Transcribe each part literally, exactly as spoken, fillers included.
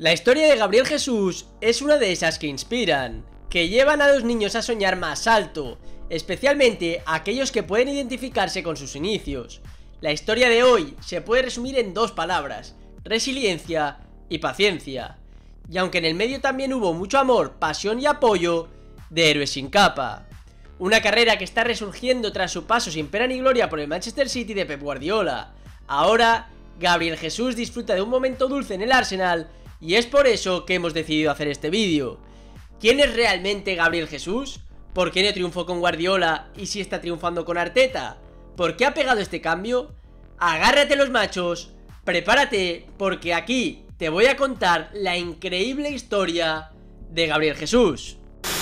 La historia de Gabriel Jesús es una de esas que inspiran, que llevan a los niños a soñar más alto, especialmente a aquellos que pueden identificarse con sus inicios. La historia de hoy se puede resumir en dos palabras: resiliencia y paciencia. Y aunque en el medio también hubo mucho amor, pasión y apoyo, de héroes sin capa. Una carrera que está resurgiendo tras su paso sin pena ni gloria por el Manchester City de Pep Guardiola. Ahora, Gabriel Jesús disfruta de un momento dulce en el Arsenal y es por eso que hemos decidido hacer este vídeo. ¿Quién es realmente Gabriel Jesús? ¿Por qué no triunfó con Guardiola y si está triunfando con Arteta? ¿Por qué ha pegado este cambio? Agárrate los machos, prepárate porque aquí te voy a contar la increíble historia de Gabriel Jesús.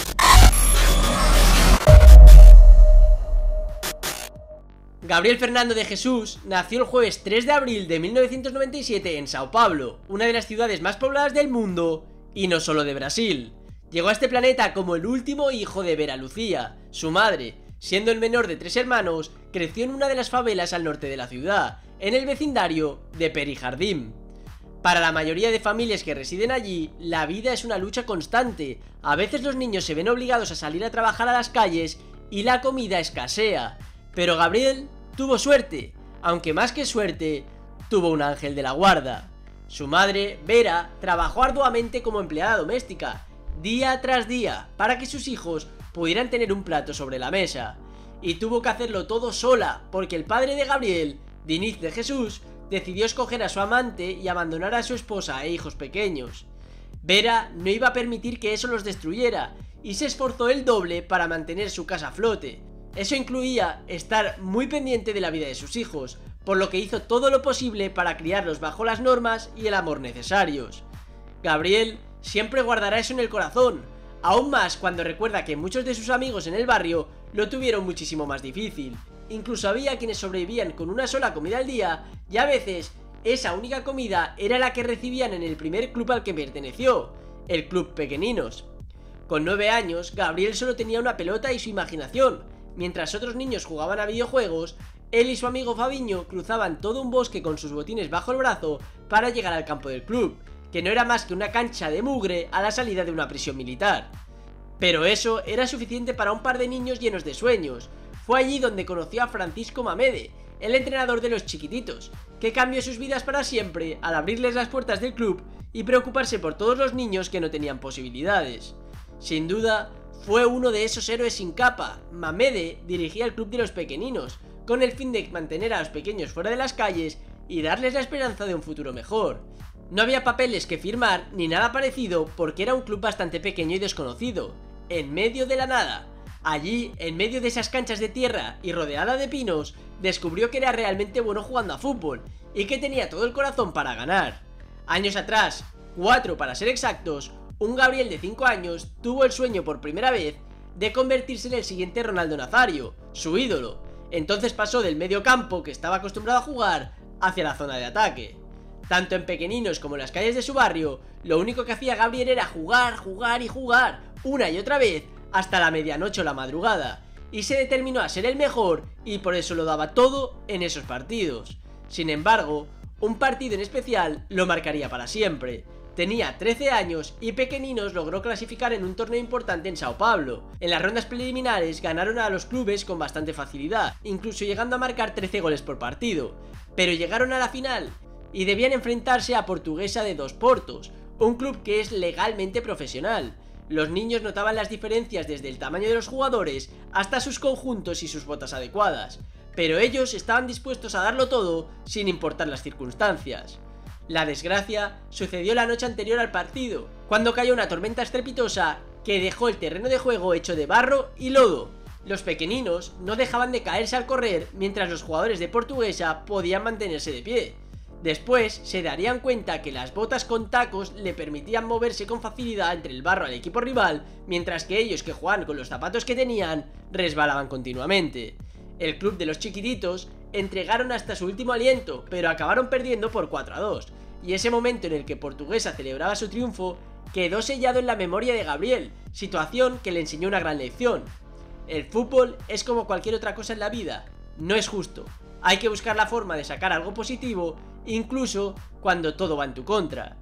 Gabriel Fernando de Jesús nació el jueves tres de abril de mil novecientos noventa y siete en Sao Paulo, una de las ciudades más pobladas del mundo y no solo de Brasil. Llegó a este planeta como el último hijo de Vera Lucía, su madre. Siendo el menor de tres hermanos, creció en una de las favelas al norte de la ciudad, en el vecindario de Perijardim. Para la mayoría de familias que residen allí, la vida es una lucha constante. A veces los niños se ven obligados a salir a trabajar a las calles y la comida escasea. Pero Gabriel tuvo suerte, aunque más que suerte, tuvo un ángel de la guarda. Su madre, Vera, trabajó arduamente como empleada doméstica, día tras día, para que sus hijos pudieran tener un plato sobre la mesa. Y tuvo que hacerlo todo sola, porque el padre de Gabriel, Diniz de Jesús, decidió escoger a su amante y abandonar a su esposa e hijos pequeños. Vera no iba a permitir que eso los destruyera, y se esforzó el doble para mantener su casa a flote. Eso incluía estar muy pendiente de la vida de sus hijos, por lo que hizo todo lo posible para criarlos bajo las normas y el amor necesarios. Gabriel siempre guardará eso en el corazón, aún más cuando recuerda que muchos de sus amigos en el barrio lo tuvieron muchísimo más difícil. Incluso había quienes sobrevivían con una sola comida al día y a veces esa única comida era la que recibían en el primer club al que perteneció, el Club Pequeninos. Con nueve años, Gabriel solo tenía una pelota y su imaginación. Mientras otros niños jugaban a videojuegos, él y su amigo Fabiño cruzaban todo un bosque con sus botines bajo el brazo para llegar al campo del club, que no era más que una cancha de mugre a la salida de una prisión militar. Pero eso era suficiente para un par de niños llenos de sueños. Fue allí donde conoció a Francisco Mamede, el entrenador de los chiquititos, que cambió sus vidas para siempre al abrirles las puertas del club y preocuparse por todos los niños que no tenían posibilidades. Sin duda, fue uno de esos héroes sin capa. Mamede dirigía el club de los pequeninos, con el fin de mantener a los pequeños fuera de las calles y darles la esperanza de un futuro mejor. No había papeles que firmar ni nada parecido porque era un club bastante pequeño y desconocido, en medio de la nada. Allí, en medio de esas canchas de tierra y rodeada de pinos, descubrió que era realmente bueno jugando a fútbol y que tenía todo el corazón para ganar. Años atrás, cuatro para ser exactos, un Gabriel de cinco años tuvo el sueño por primera vez de convertirse en el siguiente Ronaldo Nazario, su ídolo. Entonces pasó del medio campo, que estaba acostumbrado a jugar, hacia la zona de ataque. Tanto en Pequeninos como en las calles de su barrio, lo único que hacía Gabriel era jugar, jugar y jugar, una y otra vez, hasta la medianoche o la madrugada, y se determinó a ser el mejor y por eso lo daba todo en esos partidos. Sin embargo, un partido en especial lo marcaría para siempre. Tenía trece años y Pequeninos logró clasificar en un torneo importante en Sao Paulo. En las rondas preliminares ganaron a los clubes con bastante facilidad, incluso llegando a marcar trece goles por partido. Pero llegaron a la final y debían enfrentarse a Portuguesa de Dos Portos, un club que es legalmente profesional. Los niños notaban las diferencias desde el tamaño de los jugadores hasta sus conjuntos y sus botas adecuadas, pero ellos estaban dispuestos a darlo todo sin importar las circunstancias. La desgracia sucedió la noche anterior al partido, cuando cayó una tormenta estrepitosa que dejó el terreno de juego hecho de barro y lodo. Los pequeninos no dejaban de caerse al correr mientras los jugadores de Portuguesa podían mantenerse de pie. Después se darían cuenta que las botas con tacos le permitían moverse con facilidad entre el barro al equipo rival, mientras que ellos, que jugaban con los zapatos que tenían, resbalaban continuamente. El club de los chiquititos entregaron hasta su último aliento, pero acabaron perdiendo por cuatro a dos, y ese momento en el que Portuguesa celebraba su triunfo quedó sellado en la memoria de Gabriel, situación que le enseñó una gran lección. El fútbol es como cualquier otra cosa en la vida, no es justo. Hay que buscar la forma de sacar algo positivo, incluso cuando todo va en tu contra.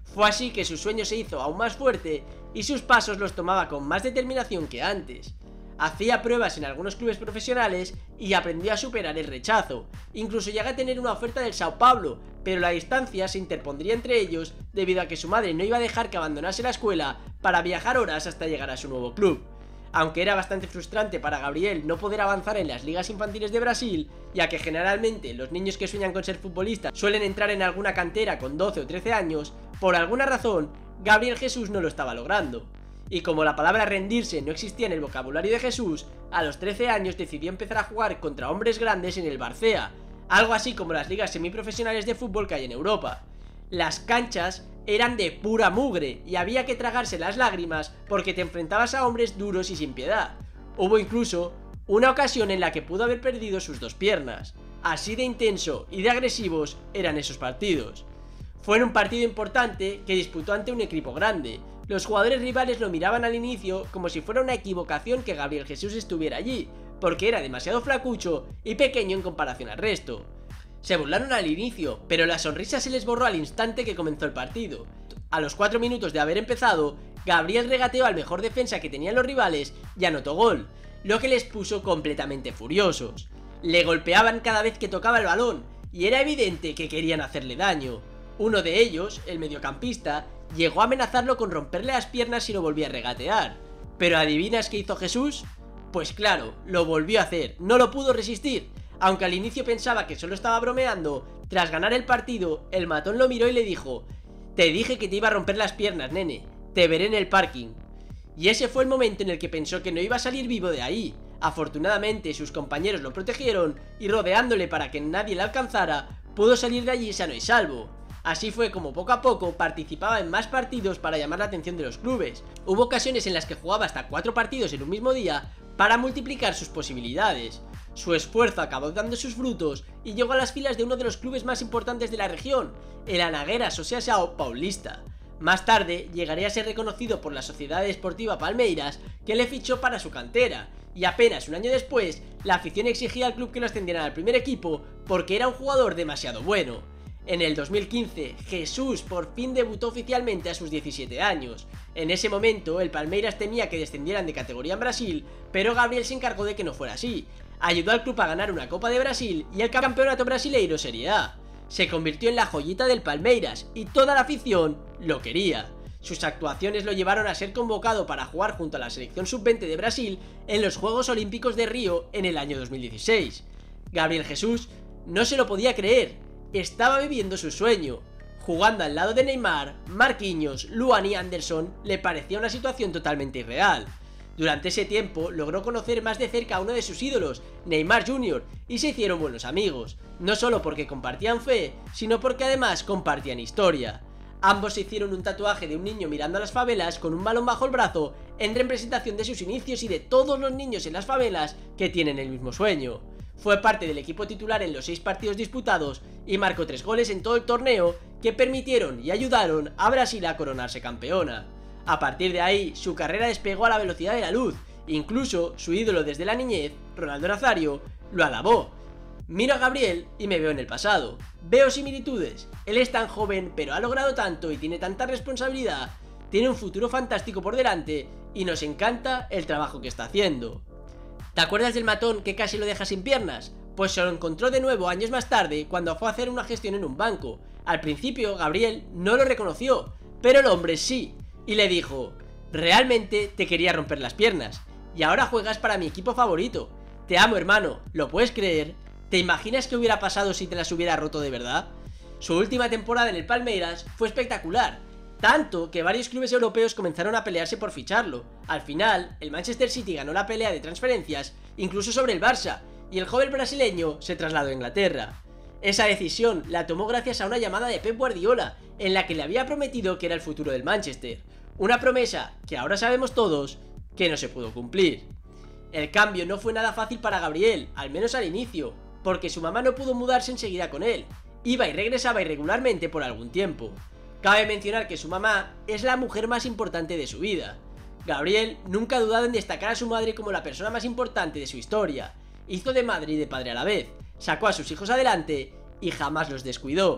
Fue así que su sueño se hizo aún más fuerte y sus pasos los tomaba con más determinación que antes. Hacía pruebas en algunos clubes profesionales y aprendió a superar el rechazo. Incluso llega a tener una oferta del Sao Paulo, pero la distancia se interpondría entre ellos debido a que su madre no iba a dejar que abandonase la escuela para viajar horas hasta llegar a su nuevo club. Aunque era bastante frustrante para Gabriel no poder avanzar en las ligas infantiles de Brasil, ya que generalmente los niños que sueñan con ser futbolistas suelen entrar en alguna cantera con doce o trece años, por alguna razón, Gabriel Jesús no lo estaba logrando. Y como la palabra rendirse no existía en el vocabulario de Jesús, a los trece años decidió empezar a jugar contra hombres grandes en el Barcea, algo así como las ligas semiprofesionales de fútbol que hay en Europa. Las canchas eran de pura mugre y había que tragarse las lágrimas porque te enfrentabas a hombres duros y sin piedad. Hubo incluso una ocasión en la que pudo haber perdido sus dos piernas. Así de intenso y de agresivos eran esos partidos. Fue en un partido importante que disputó ante un equipo grande. Los jugadores rivales lo miraban al inicio como si fuera una equivocación que Gabriel Jesús estuviera allí, porque era demasiado flacucho y pequeño en comparación al resto. Se burlaron al inicio, pero la sonrisa se les borró al instante que comenzó el partido. A los cuatro minutos de haber empezado, Gabriel regateó al mejor defensa que tenían los rivales y anotó gol, lo que les puso completamente furiosos. Le golpeaban cada vez que tocaba el balón, y era evidente que querían hacerle daño. Uno de ellos, el mediocampista, llegó a amenazarlo con romperle las piernas si lo volvía a regatear. ¿Pero adivinas qué hizo Jesús? Pues claro, lo volvió a hacer, no lo pudo resistir. Aunque al inicio pensaba que solo estaba bromeando, tras ganar el partido, el matón lo miró y le dijo: «Te dije que te iba a romper las piernas, nene, te veré en el parking». Y ese fue el momento en el que pensó que no iba a salir vivo de ahí. Afortunadamente sus compañeros lo protegieron y rodeándole para que nadie le alcanzara, pudo salir de allí sano y salvo. Así fue como poco a poco participaba en más partidos para llamar la atención de los clubes. Hubo ocasiones en las que jugaba hasta cuatro partidos en un mismo día para multiplicar sus posibilidades. Su esfuerzo acabó dando sus frutos y llegó a las filas de uno de los clubes más importantes de la región, el Anaguera Associação Paulista. Más tarde llegaría a ser reconocido por la Sociedad Esportiva Palmeiras, que le fichó para su cantera, y apenas un año después la afición exigía al club que lo ascendieran al primer equipo porque era un jugador demasiado bueno. En el dos mil quince, Jesús por fin debutó oficialmente a sus diecisiete años. En ese momento, el Palmeiras temía que descendieran de categoría en Brasil, pero Gabriel se encargó de que no fuera así. Ayudó al club a ganar una Copa de Brasil y el Campeonato Brasileiro Serie A. Se convirtió en la joyita del Palmeiras y toda la afición lo quería. Sus actuaciones lo llevaron a ser convocado para jugar junto a la selección sub veinte de Brasil en los Juegos Olímpicos de Río en el año dos mil dieciséis. Gabriel Jesús no se lo podía creer. Estaba viviendo su sueño. Jugando al lado de Neymar, Marquinhos, Luan y Anderson le parecía una situación totalmente irreal. Durante ese tiempo logró conocer más de cerca a uno de sus ídolos, Neymar junior, y se hicieron buenos amigos, no solo porque compartían fe, sino porque además compartían historia. Ambos se hicieron un tatuaje de un niño mirando a las favelas con un balón bajo el brazo en representación de sus inicios y de todos los niños en las favelas que tienen el mismo sueño. Fue parte del equipo titular en los seis partidos disputados y marcó tres goles en todo el torneo que permitieron y ayudaron a Brasil a coronarse campeona. A partir de ahí, su carrera despegó a la velocidad de la luz, incluso su ídolo desde la niñez, Ronaldo Nazario, lo alabó. Miro a Gabriel y me veo en el pasado. Veo similitudes. Él es tan joven, pero ha logrado tanto y tiene tanta responsabilidad. Tiene un futuro fantástico por delante y nos encanta el trabajo que está haciendo. ¿Te acuerdas del matón que casi lo deja sin piernas? Pues se lo encontró de nuevo años más tarde cuando fue a hacer una gestión en un banco. Al principio Gabriel no lo reconoció, pero el hombre sí, y le dijo: «Realmente te quería romper las piernas, y ahora juegas para mi equipo favorito. Te amo, hermano, ¿lo puedes creer? ¿Te imaginas qué hubiera pasado si te las hubiera roto de verdad?». Su última temporada en el Palmeiras fue espectacular, tanto que varios clubes europeos comenzaron a pelearse por ficharlo. Al final, el Manchester City ganó la pelea de transferencias, incluso sobre el Barça, y el joven brasileño se trasladó a Inglaterra. Esa decisión la tomó gracias a una llamada de Pep Guardiola, en la que le había prometido que era el futuro del Manchester. Una promesa que ahora sabemos todos que no se pudo cumplir. El cambio no fue nada fácil para Gabriel, al menos al inicio, porque su mamá no pudo mudarse enseguida con él. Iba y regresaba irregularmente por algún tiempo. Cabe mencionar que su mamá es la mujer más importante de su vida. Gabriel nunca ha dudado en destacar a su madre como la persona más importante de su historia. Hizo de madre y de padre a la vez, sacó a sus hijos adelante y jamás los descuidó.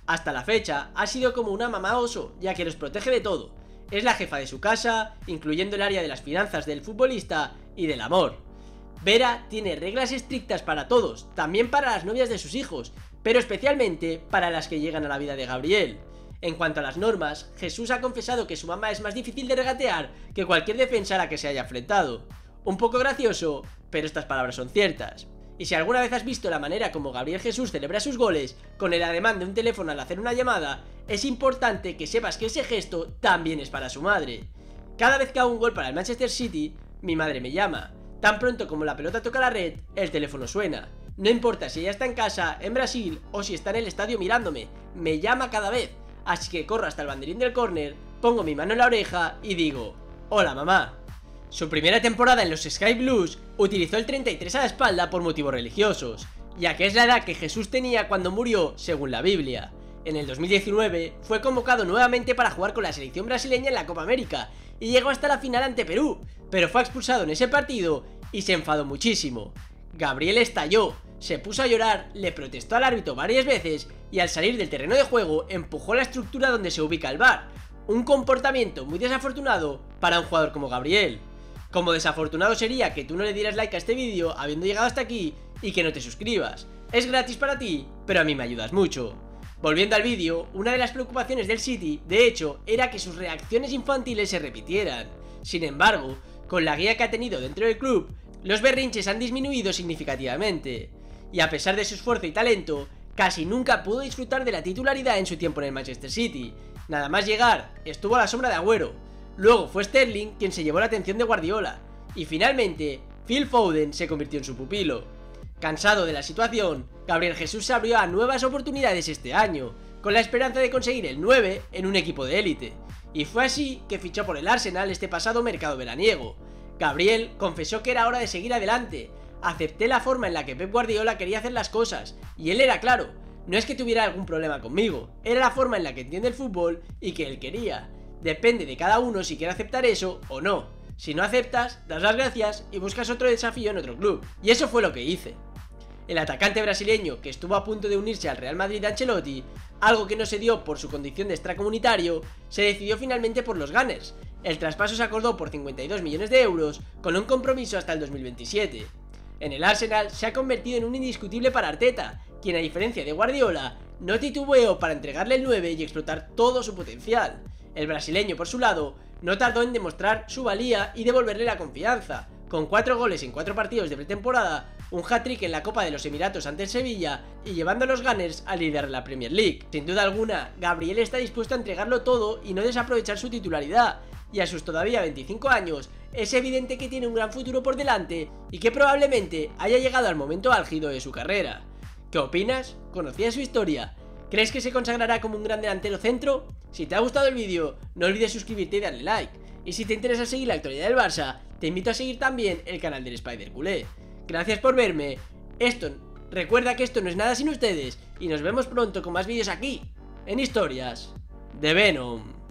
Hasta la fecha ha sido como una mamá oso, ya que los protege de todo. Es la jefa de su casa, incluyendo el área de las finanzas del futbolista y del amor. Vera tiene reglas estrictas para todos, también para las novias de sus hijos, pero especialmente para las que llegan a la vida de Gabriel. En cuanto a las normas, Jesús ha confesado que su mamá es más difícil de regatear que cualquier defensa a la que se haya enfrentado. Un poco gracioso, pero estas palabras son ciertas. Y si alguna vez has visto la manera como Gabriel Jesús celebra sus goles, con el ademán de un teléfono al hacer una llamada, es importante que sepas que ese gesto también es para su madre. Cada vez que hago un gol para el Manchester City, mi madre me llama. Tan pronto como la pelota toca la red, el teléfono suena. No importa si ella está en casa, en Brasil, o si está en el estadio mirándome, me llama cada vez. Así que corro hasta el banderín del córner, pongo mi mano en la oreja y digo: hola mamá. Su primera temporada en los Sky Blues utilizó el treinta y tres a la espalda por motivos religiosos, ya que es la edad que Jesús tenía cuando murió según la Biblia. En el dos mil diecinueve fue convocado nuevamente para jugar con la selección brasileña en la Copa América y llegó hasta la final ante Perú, pero fue expulsado en ese partido y se enfadó muchísimo. Gabriel estalló, se puso a llorar, le protestó al árbitro varias veces y al salir del terreno de juego empujó la estructura donde se ubica el V A R, un comportamiento muy desafortunado para un jugador como Gabriel. Como desafortunado sería que tú no le dieras like a este vídeo habiendo llegado hasta aquí y que no te suscribas. Es gratis para ti, pero a mí me ayudas mucho. Volviendo al vídeo, una de las preocupaciones del City, de hecho, era que sus reacciones infantiles se repitieran. Sin embargo, con la guía que ha tenido dentro del club, los berrinches han disminuido significativamente. Y a pesar de su esfuerzo y talento, casi nunca pudo disfrutar de la titularidad en su tiempo en el Manchester City. Nada más llegar, estuvo a la sombra de Agüero. Luego fue Sterling quien se llevó la atención de Guardiola. Y finalmente, Phil Foden se convirtió en su pupilo. Cansado de la situación, Gabriel Jesús se abrió a nuevas oportunidades este año, con la esperanza de conseguir el nueve en un equipo de élite. Y fue así que fichó por el Arsenal este pasado mercado veraniego. Gabriel confesó que era hora de seguir adelante. Acepté la forma en la que Pep Guardiola quería hacer las cosas, y él era claro, no es que tuviera algún problema conmigo, era la forma en la que entiende el fútbol y que él quería. Depende de cada uno si quiere aceptar eso o no. Si no aceptas, das las gracias y buscas otro desafío en otro club. Y eso fue lo que hice. El atacante brasileño, que estuvo a punto de unirse al Real Madrid de Ancelotti, algo que no se dio por su condición de extracomunitario, se decidió finalmente por los Gunners. El traspaso se acordó por cincuenta y dos millones de euros, con un compromiso hasta el dos mil veintisiete. En el Arsenal se ha convertido en un indiscutible para Arteta, quien a diferencia de Guardiola, no titubeó para entregarle el nueve y explotar todo su potencial. El brasileño, por su lado, no tardó en demostrar su valía y devolverle la confianza, con cuatro goles en cuatro partidos de pretemporada, un hat-trick en la Copa de los Emiratos ante el Sevilla y llevando a los Gunners a liderar la Premier League. Sin duda alguna, Gabriel está dispuesto a entregarlo todo y no desaprovechar su titularidad, y a sus todavía veinticinco años, es evidente que tiene un gran futuro por delante y que probablemente haya llegado al momento álgido de su carrera. ¿Qué opinas? ¿Conocías su historia? ¿Crees que se consagrará como un gran delantero centro? Si te ha gustado el vídeo, no olvides suscribirte y darle like. Y si te interesa seguir la actualidad del Barça, te invito a seguir también el canal del Spider Culé. Gracias por verme. Esto, recuerda que esto no es nada sin ustedes y nos vemos pronto con más vídeos aquí, en Historias de Venom.